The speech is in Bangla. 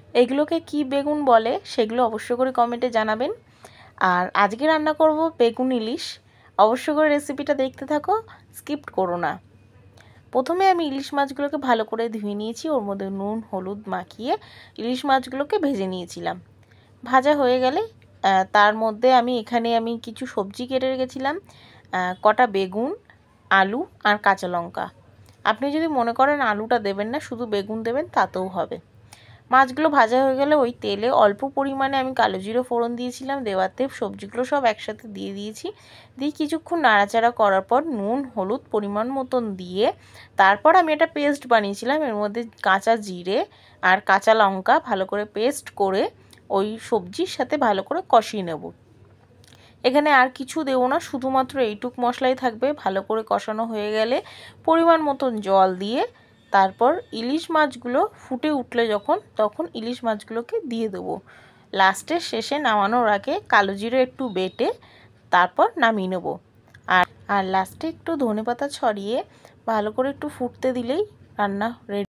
এগুলোকে কি বেগুন বলে সেগুলো অবশ্য করে কমেন্টে জানাবেন। আর আজকে রান্না করব বেগুন ইলিশ। অবশ্য করে রেসিপিটা দেখতে থাকো, স্কিপ করো না। প্রথমে আমি ইলিশ মাছগুলোকে ভালো করে ধুয়ে নিয়েছি, ওর মধ্যে নুন হলুদ মাখিয়ে ইলিশ মাছগুলোকে ভেজে নিয়েছিলাম। ভাজা হয়ে গেলে তার মধ্যে এখানে কিছু সবজি কেটে রেখেছিলাম, কটা বেগুন, আলু আর কাঁচা লঙ্কা। আপনি যদি মনে করেন আলুটা দেবেন না, শুধু বেগুন দেবেন, তাতেও হবে। মাছগুলো ভাজা হয়ে গেলে ওই তেলে অল্প পরিমাণে আমি কালো জিরে ফোড়ন দিয়েছিলাম, দেওয়াতে সবজিগুলো সব একসাথে দিয়ে দিয়েছি। দিয়ে কিছুক্ষণ নাড়াচাড়া করার পর নুন হলুদ পরিমাণ মতন দিয়ে তারপর আমি একটা পেস্ট বানিয়েছিলাম, এর মধ্যে কাঁচা জিরে আর কাঁচা লঙ্কা ভালো করে পেস্ট করে ওই সবজির সাথে ভালো করে কষিয়ে নেব। এখানে আর কিছু দেবো না, শুধুমাত্র এইটুক মশলাই থাকবে। ভালো করে কষানো হয়ে গেলে পরিমাণ মতন জল দিয়ে তারপর ইলিশ মাছগুলো ফুটে উঠলে তখন ইলিশ মাছগুলোকে দিয়ে দেবো। লাস্টে শেষে নামানোর আগে কালো জিরে একটু বেটে তারপর নামিয়ে নেব। আর লাস্টে একটু ধনেপাতা ছড়িয়ে ভালো করে একটু ফুটতে দিলেই রান্না রেডি।